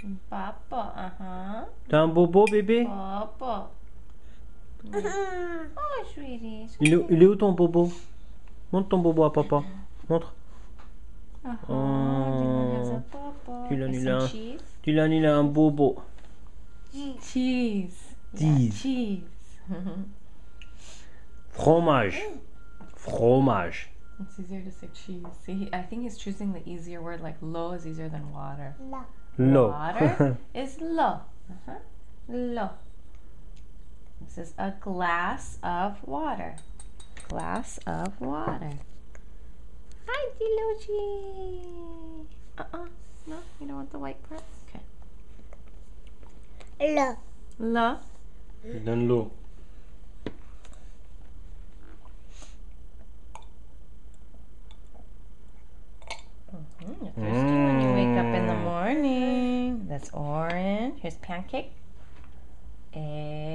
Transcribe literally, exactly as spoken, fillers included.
Papa, uh-huh. T'as un bobo, bébé? Papa. Oh, sweetie. Il est, il est où ton bobo? Montre ton bobo à papa. Montre. Uh-huh. Oh. Dylan has a papa. Dylan, With il some a, cheese. Dylan, il a un bobo. Cheese. Yeah, Cheese. cheese. Fromage. Fromage. It's easier to say cheese. See, I think he's choosing the easier word, like lo is easier than water. La. L'eau. Water is lo. Uh-huh. Lo. This is a glass of water. Glass of water. Hi, Dilucci. Uh-uh. No, you don't want the white part? Okay. La. La. Donne l'eau. Mm, you're thirsty when you wake up in the morning. That's orange. Here's pancake. Egg.